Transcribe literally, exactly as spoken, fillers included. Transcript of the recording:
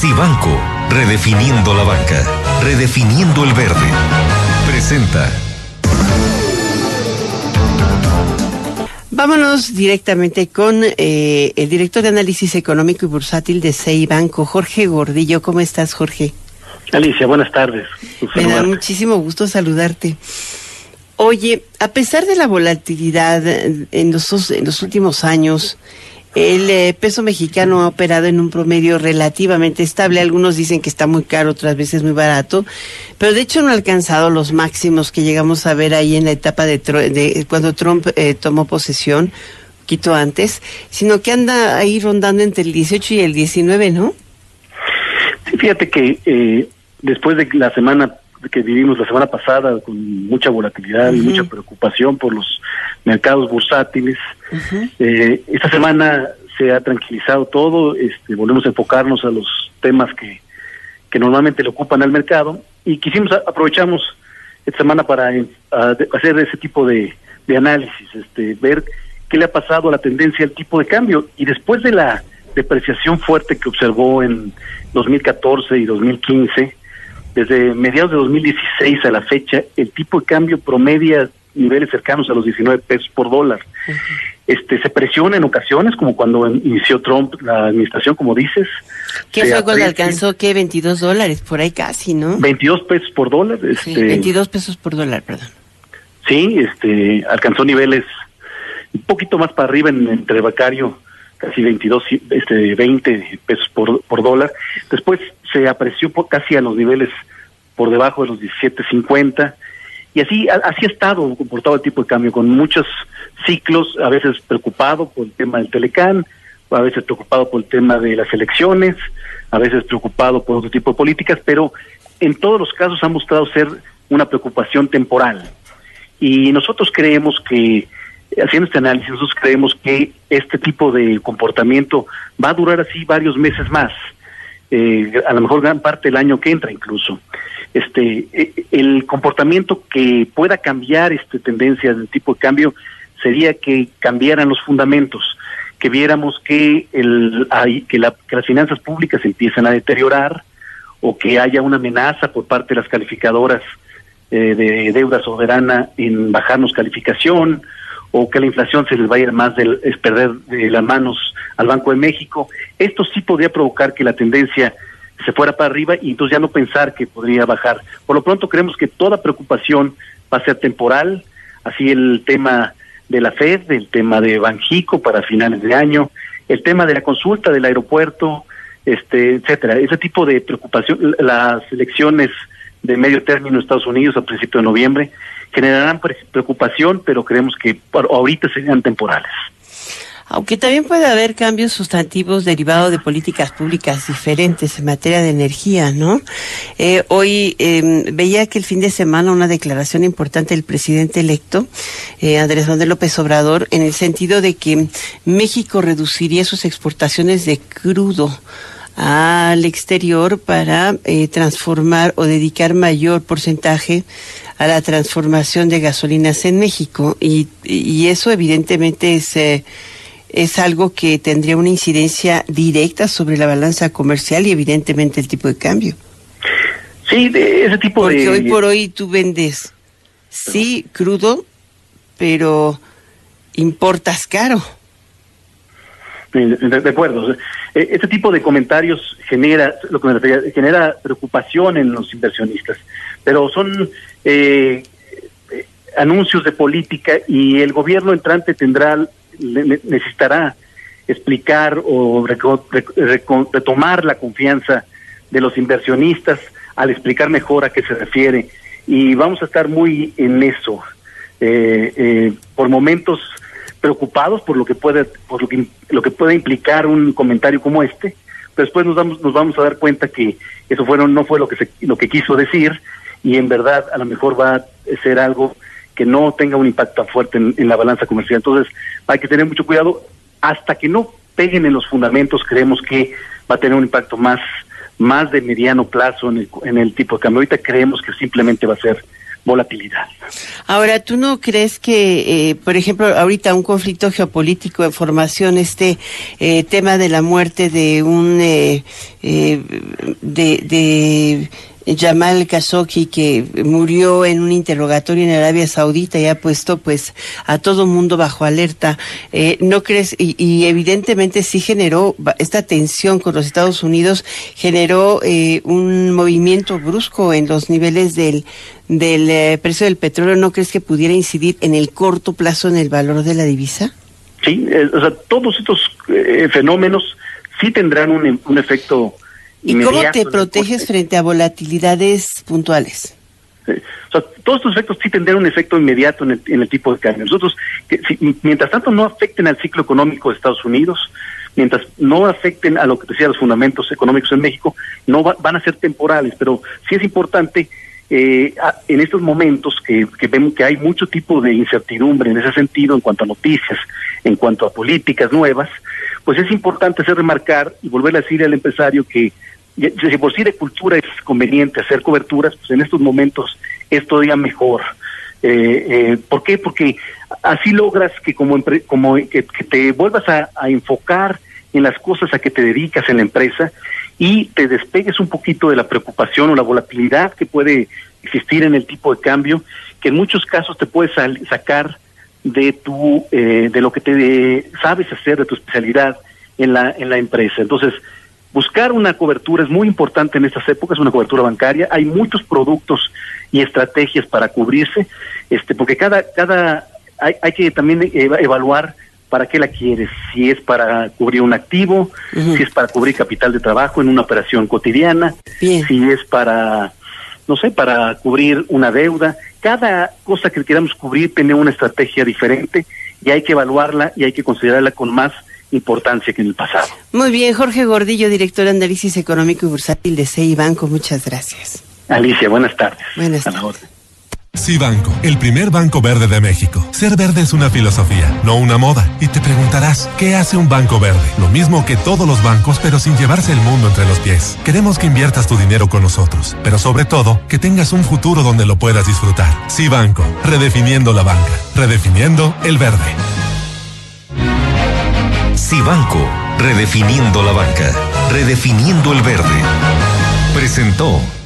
Cibanco, redefiniendo la banca, redefiniendo el verde. Presenta. Vámonos directamente con eh, el director de análisis económico y bursátil de Cibanco, Jorge Gordillo. ¿Cómo estás, Jorge? Alicia, buenas tardes. Me da muchísimo gusto saludarte. Oye, a pesar de la volatilidad en los, en los últimos años, el eh, peso mexicano ha operado en un promedio relativamente estable. Algunos dicen que está muy caro, otras veces muy barato, pero de hecho no ha alcanzado los máximos que llegamos a ver ahí en la etapa de, de cuando Trump eh, tomó posesión, un poquito antes, sino que anda ahí rondando entre el dieciocho y el diecinueve, ¿no? Sí, fíjate que eh, después de la semana que vivimos la semana pasada, con mucha volatilidad uh-huh. y mucha preocupación por los mercados bursátiles, uh-huh. eh, esta semana se ha tranquilizado todo, este, volvemos a enfocarnos a los temas que, que normalmente le ocupan al mercado, y quisimos, aprovechamos esta semana para a, hacer ese tipo de, de análisis, este, ver qué le ha pasado a la tendencia del tipo de cambio, y después de la depreciación fuerte que observó en dos mil catorce y dos mil quince, desde mediados de dos mil dieciséis a la fecha, el tipo de cambio promedia niveles cercanos a los diecinueve pesos por dólar. Uh-huh. Este se presiona en ocasiones, como cuando inició Trump la administración, como dices. ¿Qué fue cuando alcanzó, qué, veintidós dólares, por ahí casi, no? veintidós pesos por dólar. Sí, este, veintidós pesos por dólar, perdón. Sí, este alcanzó niveles un poquito más para arriba en, entre Bacario, casi veintidós, este, veinte pesos por, por dólar. Después se apreció por casi a los niveles por debajo de los diecisiete cincuenta, y así así ha estado comportado el tipo de cambio, con muchos ciclos, a veces preocupado por el tema del Telecán, a veces preocupado por el tema de las elecciones, a veces preocupado por otro tipo de políticas, pero en todos los casos ha mostrado ser una preocupación temporal. Y nosotros creemos que, haciendo este análisis, nosotros creemos que este tipo de comportamiento va a durar así varios meses más, eh, a lo mejor gran parte del año que entra incluso. Este, eh, el comportamiento que pueda cambiar esta tendencia del tipo de cambio sería que cambiaran los fundamentos, que viéramos que, el, hay, que, la, que las finanzas públicas empiezan a deteriorar, o que haya una amenaza por parte de las calificadoras eh, de deuda soberana en bajarnos calificación, o que la inflación se les vaya más del es perder de las manos al Banco de México. Esto sí podría provocar que la tendencia se fuera para arriba y entonces ya no pensar que podría bajar. Por lo pronto creemos que toda preocupación va a ser temporal, así el tema de la Fed, el tema de Banxico para finales de año, el tema de la consulta del aeropuerto, este, etcétera. Ese tipo de preocupación, las elecciones de medio término en Estados Unidos a principios de noviembre generarán preocupación, pero creemos que ahorita serían temporales. Aunque también puede haber cambios sustantivos derivados de políticas públicas diferentes en materia de energía, ¿no? Eh, hoy eh, veía que el fin de semana una declaración importante del presidente electo, eh, Andrés Manuel López Obrador, en el sentido de que México reduciría sus exportaciones de crudo al exterior para eh, transformar o dedicar mayor porcentaje a la transformación de gasolinas en México, y, y eso evidentemente es eh, es algo que tendría una incidencia directa sobre la balanza comercial y evidentemente el tipo de cambio. Sí, de ese tipo Porque de... Porque hoy por hoy tú vendes, sí, crudo, pero importas caro. De, de acuerdo. Este tipo de comentarios genera, lo que me refería, genera preocupación en los inversionistas, pero son eh, anuncios de política, y el gobierno entrante tendrá necesitará explicar o retomar la confianza de los inversionistas al explicar mejor a qué se refiere, y vamos a estar muy en eso, eh, eh, por momentos preocupados por lo que puede por lo que lo que puede implicar un comentario como este, pero después nos vamos nos vamos a dar cuenta que eso fueron no fue lo que se, lo que quiso decir, y en verdad a lo mejor va a ser algo que no tenga un impacto tan fuerte en, en la balanza comercial. Entonces hay que tener mucho cuidado. Hasta que no peguen en los fundamentos, creemos que va a tener un impacto más más de mediano plazo en el, en el tipo de cambio. Ahorita creemos que simplemente va a ser volatilidad. Ahora, ¿tú no crees que, eh, por ejemplo, ahorita un conflicto geopolítico en formación, este eh, tema de la muerte de un eh, eh, de, de Jamal Khashoggi, que murió en un interrogatorio en Arabia Saudita y ha puesto pues a todo mundo bajo alerta, eh, ¿no crees? Y, y evidentemente sí generó esta tensión con los Estados Unidos, generó eh, un movimiento brusco en los niveles del del eh, precio del petróleo. ¿No crees que pudiera incidir en el corto plazo en el valor de la divisa? Sí, eh, o sea, todos estos eh, fenómenos sí tendrán un, un efecto. ¿Y cómo te proteges frente a volatilidades puntuales? Sí. O sea, todos estos efectos sí tendrán un efecto inmediato en el, en el tipo de cambio. Nosotros, que, si, mientras tanto no afecten al ciclo económico de Estados Unidos, mientras no afecten a lo que decía los fundamentos económicos en México, no va, van a ser temporales, pero sí es importante eh, a, en estos momentos que, que vemos que hay mucho tipo de incertidumbre en ese sentido, en cuanto a noticias, en cuanto a políticas nuevas, pues es importante hacer remarcar y volver a decir al empresario que si por sí de cultura es conveniente hacer coberturas, pues en estos momentos es todavía mejor. Eh, eh, ¿Por qué? Porque así logras que como, empre- como que, que te vuelvas a, a enfocar en las cosas a que te dedicas en la empresa y te despegues un poquito de la preocupación o la volatilidad que puede existir en el tipo de cambio, que en muchos casos te puede sal- sacar de tu eh, de lo que te de, sabes hacer, de tu especialidad en la en la empresa. Entonces, buscar una cobertura es muy importante en estas épocas, una cobertura bancaria. Hay muchos productos y estrategias para cubrirse, este, porque cada cada hay, hay que también evaluar para qué la quieres, si es para cubrir un activo, uh-huh. si es para cubrir capital de trabajo en una operación cotidiana, Bien. si es para, no sé, para cubrir una deuda. Cada cosa que queramos cubrir tiene una estrategia diferente y hay que evaluarla y hay que considerarla con más importancia que en el pasado. Muy bien, Jorge Gordillo, director de Análisis Económico y Bursátil de CIBanco, muchas gracias. Alicia, buenas tardes. Buenas tardes. CIBanco, el primer banco verde de México. Ser verde es una filosofía, no una moda. Y te preguntarás, ¿qué hace un banco verde? Lo mismo que todos los bancos, pero sin llevarse el mundo entre los pies. Queremos que inviertas tu dinero con nosotros, pero sobre todo, que tengas un futuro donde lo puedas disfrutar. CIBanco, redefiniendo la banca, redefiniendo el verde. CIBanco, redefiniendo la banca, redefiniendo el verde. Presentó